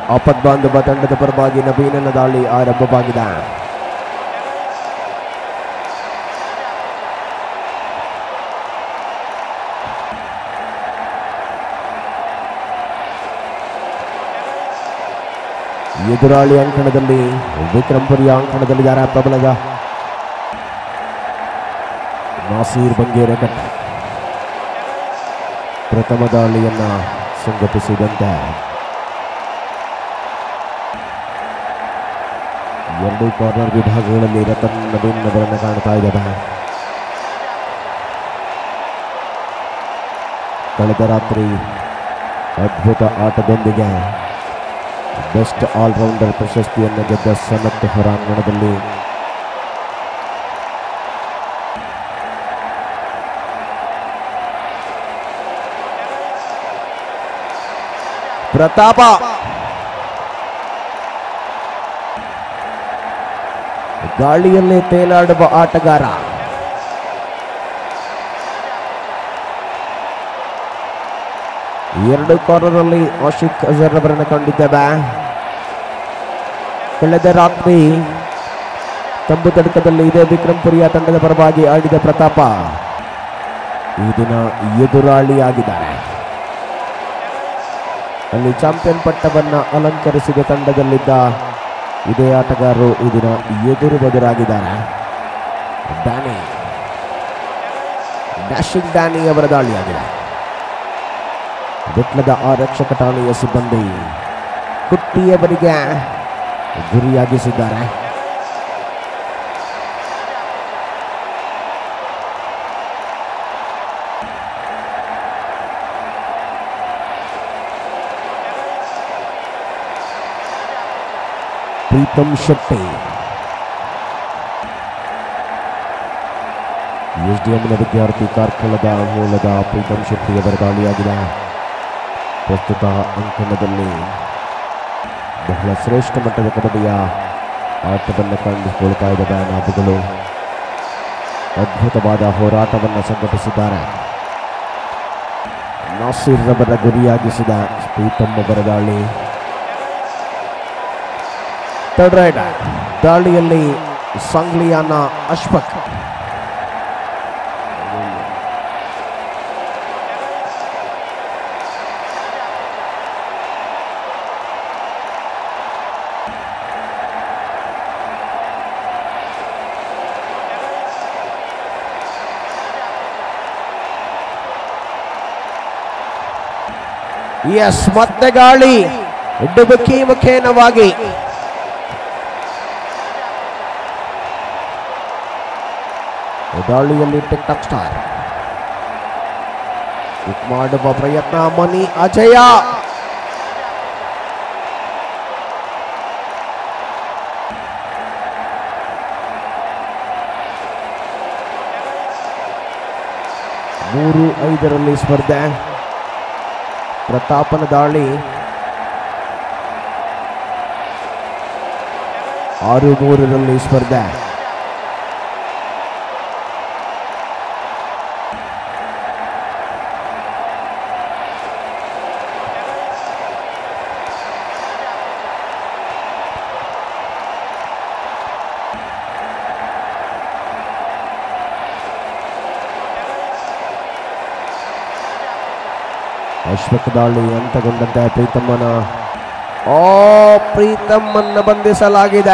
ಆಪದ್ಬಾಂಧವ ತಂಡದ ಪರವಾಗಿ ನವೀನನ ದಾಳಿ ಆರಂಭವಾಗಿದೆ. ಎದುರಾಳಿ ಅಂಕಣದಲ್ಲಿ ವಿಕ್ರಮಪುರಿಯ ಅಂಕಣದಲ್ಲಿ ಯಾರ ಪ್ರಬಲದ ನಾಸೀರ್ ಬಂಗೇರಕಟ್ಟೆ ಪ್ರಥಮ ದಾಳಿಯನ್ನ ಸಂಘಟಿಸಿದಂತೆ ಎರಡು ಕಾರ್ನರ್ ವಿಭಾಗಗಳಲ್ಲಿ ರತನ್ ನವೀನ್ ಅವರನ್ನು ಕಾಣ್ತಾ ಇದ್ದಾವೆ. ಕಳೆದ ರಾತ್ರಿ ಅದ್ಭುತ ಆಟದೊಂದಿಗೆ ಬೆಸ್ಟ್ ಆಲ್ರೌಂಡರ್ ಪ್ರಶಸ್ತಿಯನ್ನು ಗೆದ್ದ ಸನತ್ ಹೊರಾಂಗಣದಲ್ಲಿ ಪ್ರತಾಪ ಗಾಳಿಯಲ್ಲಿ ತೇಲಾಡುವ ಆಟಗಾರ. ಎರಡು ಕಾರ್ನರ್ನಲ್ಲಿ ಆಶಿಕ್ ಅಜರ್ ಅವರನ್ನು ಕಂಡಿದ್ದೇವೆ. ಕಳೆದ ರಾತ್ರಿ ತಂಬು ತಡಕದಲ್ಲಿ ಇದೇ ವಿಕ್ರಮಪುರಿಯ ತಂಡದ ಪರವಾಗಿ ಆಡಿದ ಪ್ರತಾಪ ಈ ದಿನ ಎದುರಾಳಿಯಾಗಿದ್ದಾರೆ. ಅಲ್ಲಿ ಚಾಂಪಿಯನ್ ಪಟ್ಟವನ್ನ ಅಲಂಕರಿಸಿದ ತಂಡದಲ್ಲಿದ್ದ ಇದೇ ಆಟಗಾರರು ಈ ದಿನ ಎದುರು ಬದುರಾಗಿದ್ದಾರೆ. ಡ್ಯಾಶಿಂಗ್ ಡ್ಯಾನಿ ಅವರ ದಾಳಿಯಾಗಿದೆ. ವಿಟ್ಲದ ಆರಕ್ಷಕ ಠಾಣೆಯ ಸಿಬ್ಬಂದಿ ಕುಟ್ಟಿಯವರಿಗೆ ಗುರಿಯಾಗಿಸಿದ್ದಾರೆ. ಪ್ರೀತಂ ಶೆಟ್ಟಿ ಎಸ್ಡಿಎಂನ ವಿದ್ಯಾರ್ಥಿ ಕಾರ್ಕಳದ ಮೂಲದ ಪ್ರೀತಂ ಶೆಟ್ಟಿ ಅವರ ದಾಳಿಯಾಗಿದೆ. ಪ್ರಸ್ತುತ ಅಂಕಣದಲ್ಲಿ ಬಹಳ ಶ್ರೇಷ್ಠ ಮಟ್ಟದ ಕಬಡ್ಡಿಯ ಆಟವನ್ನು ಕಂಡುಕೊಳ್ತಾ ಇದ್ದಾವೆ ನಾವುಗಳು. ಅದ್ಭುತವಾದ ಹೋರಾಟವನ್ನು ಸಂಘಟಿಸಿದ್ದಾರೆ. ನಾಸೀರ್ ಅವರ ಗುರಿಯಾಗಿಸಿದ ಪ್ರೀತಂ ಅವರ ದಾಳಿ. ಥರ್ಡ್ ರೈಡರ್ ದಾಳಿಯಲ್ಲಿ ಸಂಗ್ಲಿಯಾನ ಅಶ್ಫಕ್. ಎಸ್, ಮತ್ತೆ ಗಾಳಿ ಡುಬುಕಿ ಮುಖೇನವಾಗಿ ದಾಳಿಯಲ್ಲಿ ಟಿಕ್ ಟಾಕ್ ಸ್ಟಾರ್ ಮಾಡುವ ಪ್ರಯತ್ನ. ಮನಿ ಅಜಯ ಮೂರು 5ರಲ್ಲಿ ಸ್ಪರ್ಧೆ. ಪ್ರತಾಪನ ದಾಳಿ 6-3ರಲ್ಲಿ ಸ್ಪರ್ಧೆ. ಅಶ್ವಕ್ ದಾಳಿ ಅಂತಗೊಂಡಂತೆ ಪ್ರೀತಮ್ಮನ್ನ ಬಂಧಿಸಲಾಗಿದೆ.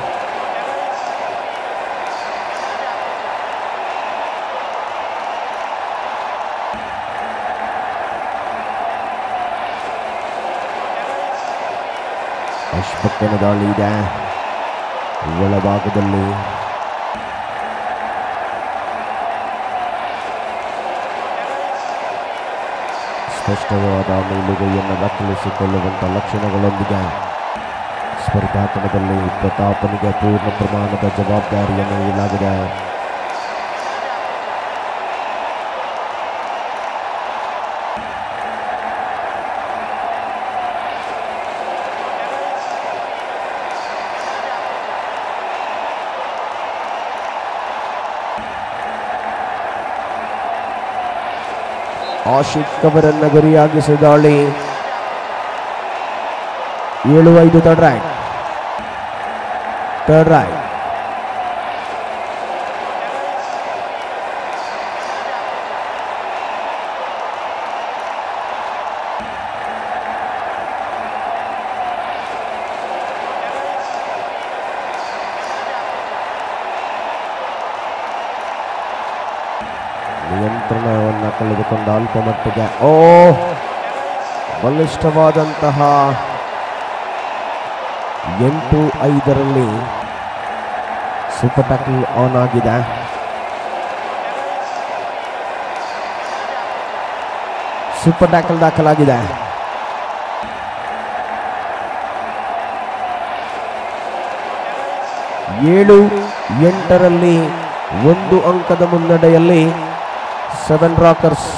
ಅಶ್ವಕ್ಕನ ದಾಳಿ ಇದೆ ಒಳಭಾಗದಲ್ಲಿ. ಸ್ಪಷ್ಟವಾದ ಮೇಲುಗೈಯನ್ನು ದಾಖಲಿಸಿಕೊಳ್ಳುವಂಥ ಲಕ್ಷಣಗಳೊಂದಿಗೆ ಸ್ಪರ್ಧಾಕಣದಲ್ಲಿ ಪ್ರತಾಪನಿಗೆ ಪೂರ್ಣ ಪ್ರಮಾಣದ ಜವಾಬ್ದಾರಿಯನ್ನು ನೀಡಲಾಗಿದೆ. ಆಶಿಕ್ ಅವರನ್ನ ಗುರಿಯಾಗಿಸಿದ ದಾಳಿ 7-5 ಥರ್ಡ್ ರೈಟ್. Third right. ನಿಯಂತ್ರಣವನ್ನು ಕಳೆದುಕೊಂಡ ಅಲ್ಪ ಮಟ್ಟಿಗೆ ಬಲಿಷ್ಠವಾದಂತಹ 8-5 ಸೂಪರ್ ಟ್ಯಾಕಲ್ ಆನ್ ಆಗಿದೆ. ಸೂಪರ್ ಟ್ಯಾಕಲ್ ದಾಖಲಾಗಿದೆ. ಏಳು 8 1 ಅಂಕದ ಮುನ್ನಡೆಯಲ್ಲಿ 7 ರಾಕರ್ಸ್.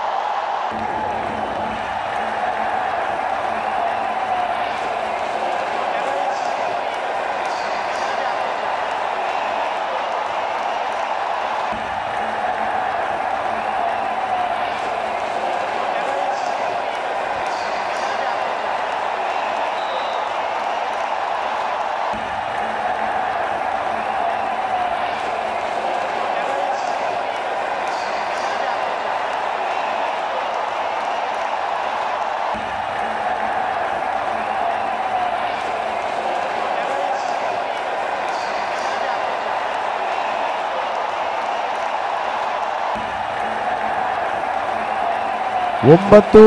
ಒಂಬತ್ತು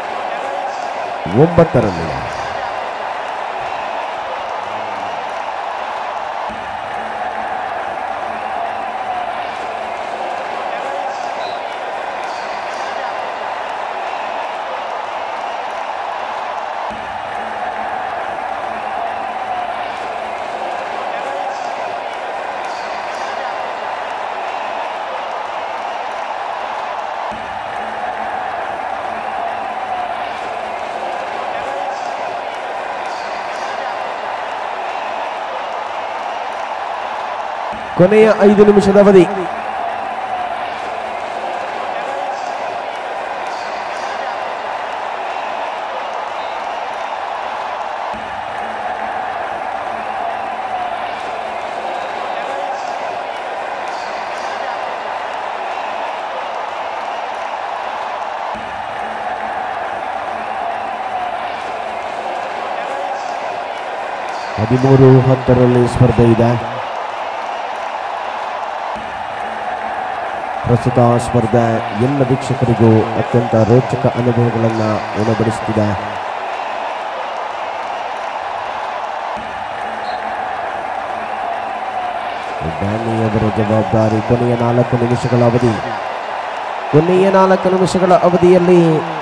9 ಕೊನೆಯ 5 ನಿಮಿಷದ ಅವಧಿ. ಹದಿಮೂರು 10 ಸ್ಪರ್ಧೆ ಇದೆ. ಪ್ರಸ್ತುತ ಸ್ಪರ್ಧೆ ಎಲ್ಲ ವೀಕ್ಷಕರಿಗೂ ಅತ್ಯಂತ ರೋಚಕ ಅನುಭವಗಳನ್ನು ಉಣಬಡಿಸುತ್ತಿದೆ. ಡ್ಯಾನಿಯವರ ಜವಾಬ್ದಾರಿ. ಕೊನೆಯ 4 ನಿಮಿಷಗಳ ಅವಧಿ. ಕೊನೆಯ 4 ನಿಮಿಷಗಳ ಅವಧಿಯಲ್ಲಿ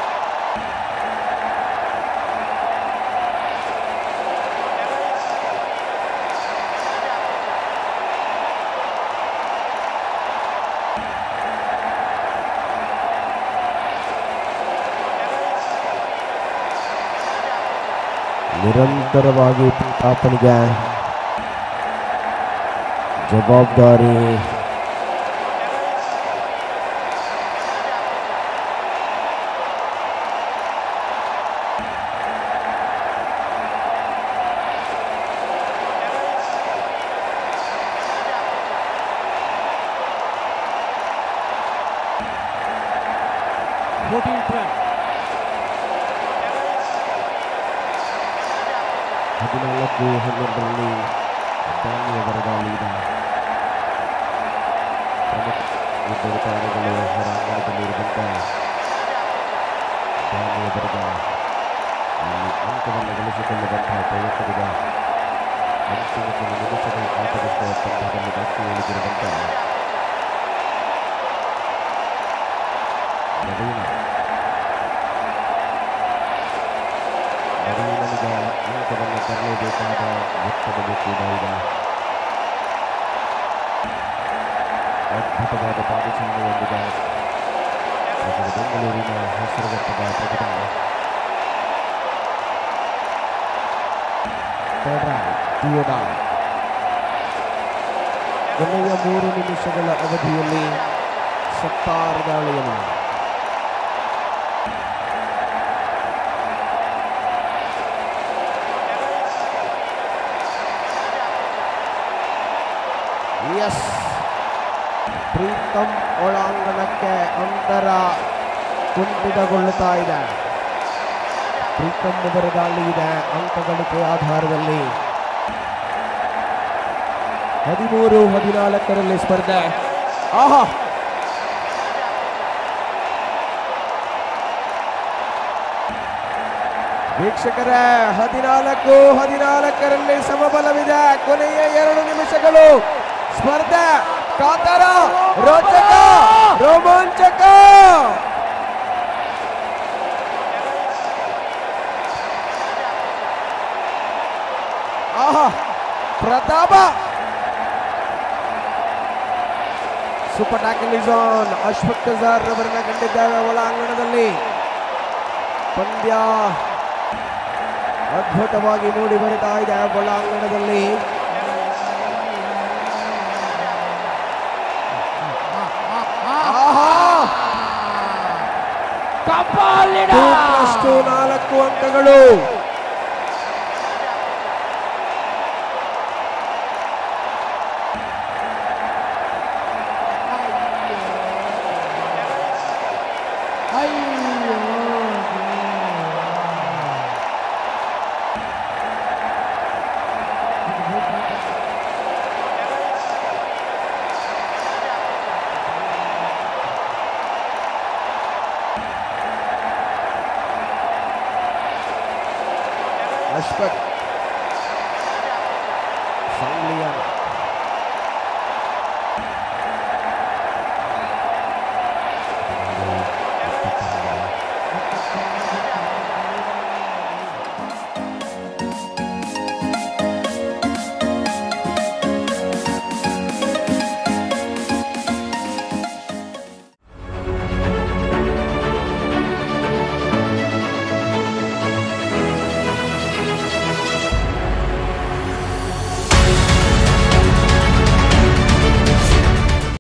ನಿರಂತರವಾಗಿ ಸ್ಥಾಪನೆಗೆ ಜವಾಬ್ದಾರಿ. ಡ್ಯಾನಿಯವರ ದಾಳಿಯಿಂದ ಇಬ್ಬರು ತಾರೆಗಳು ಹೊರಾಂಗಣದಲ್ಲಿರುವಂತೆ ಡ್ಯಾನಿಯವರಿಗೆ ಇಲ್ಲಿ ಅಂಕವನ್ನು ಗಳಿಸಿಕೊಳ್ಳುವಂತಹ ಪ್ರಯತ್ನವಿದೆ. ಅಂತಿಮ ಕೆಲವು ನಿಮಿಷಗಳ ಆಟದ ಪಂದ್ಯದಲ್ಲಿ ಬಾಕಿ ಉಳಿದಿರುವಂತೆ ನವೀನನಿಗೆ ಅಂಕವನ್ನು ತರಲೇಬೇಕಾದ ಒತ್ತಡವೂ ಕೂಡ ಇದೆ. ಅದ್ಭುತವಾದ ಪಾದಚಾಲನೆಯೊಂದಿಗೆ ಬೆಂಗಳೂರಿನ ಹೆಸರುಘಟ್ಟದ ಪ್ರತಿಭೆ ಕೊನೆಯ 3 ನಿಮಿಷಗಳ ಅವಧಿಯಲ್ಲಿ ಸತ್ತಾರ್ ದಾಳಿಯನ್ನು ಎಸ್, ಪ್ರೀತಮ್ ಒಳಾಂಗಣಕ್ಕೆ ಅಂತರ ಕುಂಠಿತಗೊಳ್ಳುತ್ತಾ ಇದೆ. ಪ್ರೀತಮ್ ಮೊದಲ ದಾಳಿ ಇದೆ ಅಂಕ ಗಳಿಕೆ ಆಧಾರದಲ್ಲಿ. 13-14 ಸ್ಪರ್ಧೆ. ಆಹಾ, ವೀಕ್ಷಕರೇ, 14-14 ಸಮಬಲವಿದೆ. ಕೊನೆಯ 2 ನಿಮಿಷಗಳು. ಸ್ಪರ್ಧೆ ಕಾತರ, ರೋಚಕ, ರೋಮಾಂಚಕ. ಆಹಾ, ಪ್ರತಾಪ super tackle is on. Ashfaq ತಜಾರ್ ರವರನ್ನ ಕಂಡಿದ್ದೇವೆ ಒಳಾಂಗಣದಲ್ಲಿ. ಪಂದ್ಯ ಅದ್ಭುತವಾಗಿ ಮೂಡಿ ಬರುತ್ತಾ ಇದೆ ಒಳಾಂಗಣದಲ್ಲಿ. +2 4 ಅಂಕಗಳು. ಅಶ್ಫಾಕ್ ಸಂಗ್ಲಿಯನ್